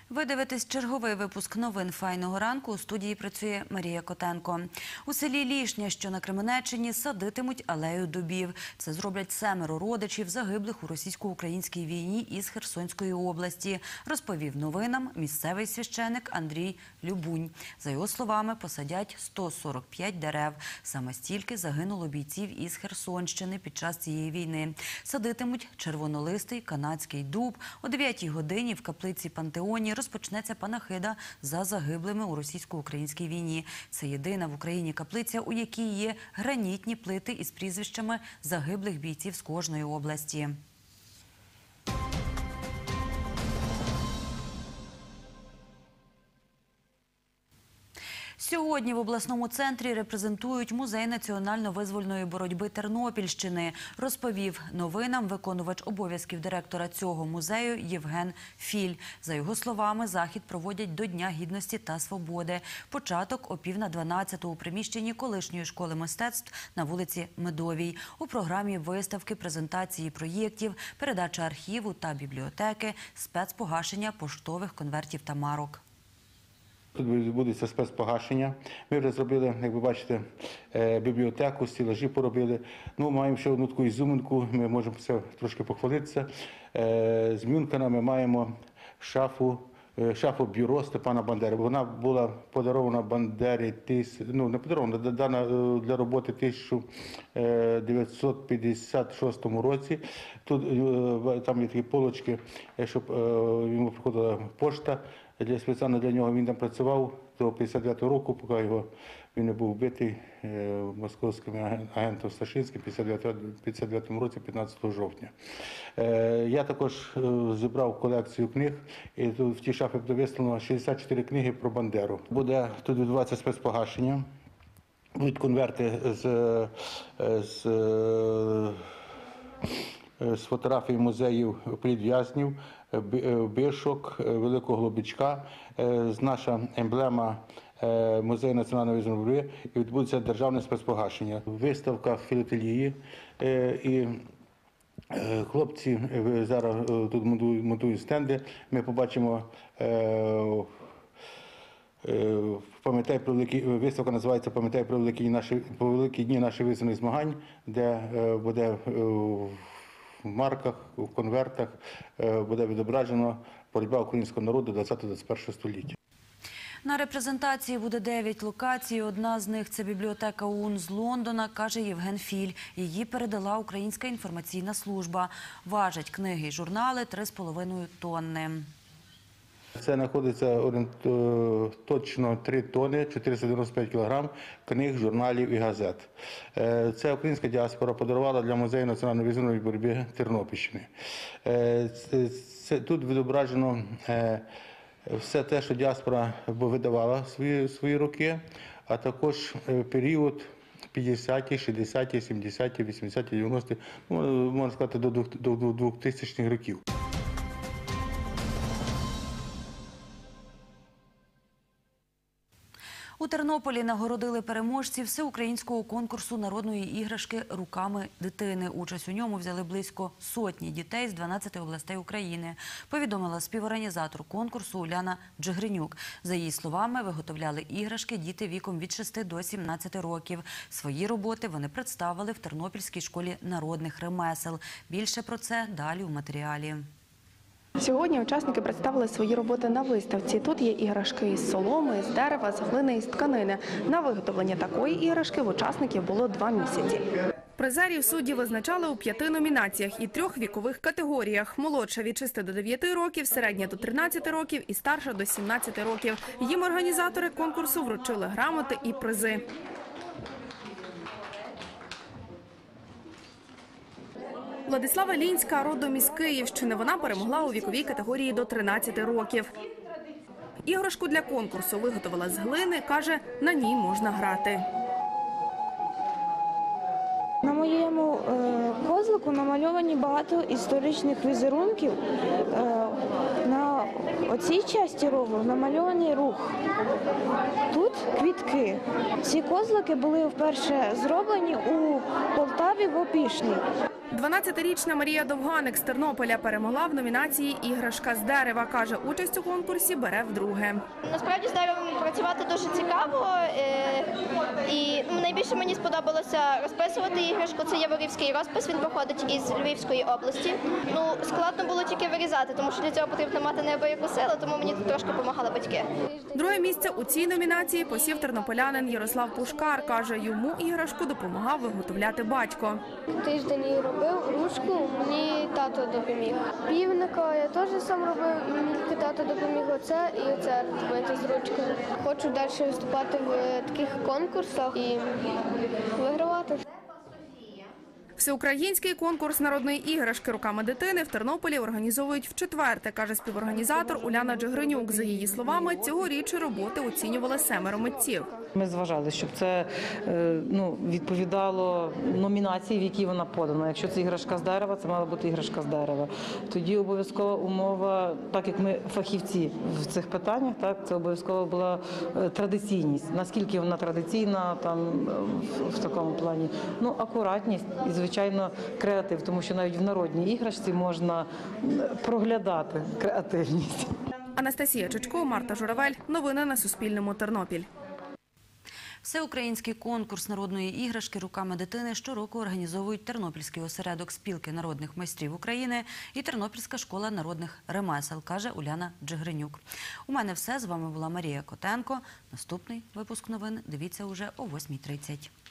Ви дивитесь черговий випуск новин «Файного ранку». У студії працює Марія Котенко. У селі Лішня, що на Кременеччині, садитимуть алею дубів. Це зроблять 7 родичів, загиблих у російсько-українській війні із Херсонської області, розповів новинам місцевий священик Андрій Любунь. За його словами, посадять 145 дерев. Саме стільки загинуло бійців із Херсонщини під час цієї війни. Садитимуть червонолистий канадський дуб. О 9-й годині в каплиці Пантеоні розпочнеться панахида за загиблими у російсько-українській війні. Це єдина в Україні каплиця, у якій є гранітні плити із прізвищами загиблих бійців з кожної області. Сьогодні в обласному центрі репрезентують Музей національно-визвольної боротьби Тернопільщини, розповів новинам виконувач обов'язків директора цього музею Євген Філь. За його словами, захід проводять до Дня Гідності та Свободи. Початок о 11:50 у приміщенні колишньої школи мистецтв на вулиці Медовій. У програмі виставки, презентації проєктів, передача архіву та бібліотеки, спецпогашення поштових конвертів та марок. Тут відбудеться спецпогашення. Ми вже зробили, як ви бачите, бібліотеку, стелажі поробили. Маємо ще одну таку ізюминку, ми можемо це трошки похвалитися. З Мюнхена ми маємо шафу-бюро Степана Бандери. Вона була подарована Бандері, не подарована, дана для роботи в 1956 році. Тут там є такі полочки, щоб йому приходила пошта. Спеціально для нього він там працював до 59-го року, поки він не був вбитий московським агентом Сташинським в 59-му році, 15 жовтня. Я також зібрав колекцію книг, і тут в тій шафі буде виставлено 64 книги про Бандеру. Буде тут відбуватися спецпогашення, будуть конверти з фотографій музеїв політв'язнів, Бишок, Великого Глобичка, наша емблема Музею національної визвольної боротьби, і відбудеться державне спецпогашення. Виставка в філателії, і хлопці зараз тут монтують стенди. Ми побачимо виставка називається «Пам'ятай про великі дні наших визвольних змагань», де буде в марках, в конвертах буде відображено боротьба українського народу 20-21 століття. На репрезентації буде 9 локацій. Одна з них – це бібліотека ОУН з Лондона, каже Євген Філь. Її передала Українська інформаційна служба. Важать книги і журнали 3,5 тонни. Це знаходиться точно 3 тонни, 495 кілограм книг, журналів і газет. Це українська діаспора подарувала для Музею національної визвольної боротьби Тернопільщини. Тут відображено все те, що діаспора видавала свої роки, а також період 50-ті, 60-ті, 70-ті, 80-ті, 90-ті, можна сказати, до 2000-х років. У Тернополі нагородили переможців всеукраїнського конкурсу народної іграшки «Руками дитини». Участь у ньому взяли близько сотні дітей з 12 областей України, повідомила співорганізатор конкурсу Уляна Джигринюк. За її словами, виготовляли іграшки діти віком від 6 до 17 років. Свої роботи вони представили в Тернопільській школі народних ремесел. Більше про це далі у матеріалі. Сьогодні учасники представили свої роботи на виставці. Тут є іграшки із соломи, з дерева, з глини і з тканини. На виготовлення такої іграшки в учасників було 2 місяці. Призерів судді визначали у 5 номінаціях і 3 вікових категоріях. Молодша від 6 до 9 років, середня до 13 років і старша до 17 років. Їм організатори конкурсу вручили грамоти і призи. Владислава Лінська родом із Київщини. Вона перемогла у віковій категорії до 13 років. Іграшку для конкурсу виготовила з глини, каже, на ній можна грати. На моєму козлику намальовані багато історичних візерунків. На оцій часті рову намальований рух. Тут квітки. Ці козлики були вперше зроблені у Полтаві в Опішні. 12-річна Марія Довганик з Тернополя перемогла в номінації «Іграшка з дерева». Каже, участь у конкурсі бере вдруге. Насправді з деревом працювати дуже цікаво. І найбільше мені сподобалося розписувати іграшку. Це яворівський розпис, він походить із Львівської області. Складно було тільки вирізати, тому що для цього потрібно мати неабияку силу, тому мені тут трошки допомагали батьки. Друге місце у цій номінації посів тернополянин Ярослав Пушкар. Каже, йому іграшку допомагав виготовляти батько. Тиждень її робив, ручку мені тато допоміг. Півника я теж сам робив, і мені тільки тато допоміг оце і оце робити з ручкою. Хочу далі виступати в таких конкурсах і вигравати. Всеукраїнський конкурс народної іграшки руками дитини в Тернополі організовують вчетверте, каже співорганізатор Уляна Джигринюк. За її словами, цьогоріч роботи оцінювали 7 митців. Ми зважали, щоб це відповідало номінації, в якій вона подана. Якщо це іграшка з дерева, це мала бути іграшка з дерева. Тоді обов'язкова умова, так як ми фахівці в цих питаннях, так, це обов'язково була традиційність. Наскільки вона традиційна там в такому плані? Акуратність і, звичайно, креатив, тому що навіть в народній іграшці можна проглядати креативність. Анастасія Чичко, Марта Журавель. Новини на Суспільному. Тернопіль. Всеукраїнський конкурс народної іграшки руками дитини щороку організовують Тернопільський осередок спілки народних майстрів України і Тернопільська школа народних ремесел, каже Уляна Джигринюк. У мене все. З вами була Марія Котенко. Наступний випуск новин дивіться уже о 8:30.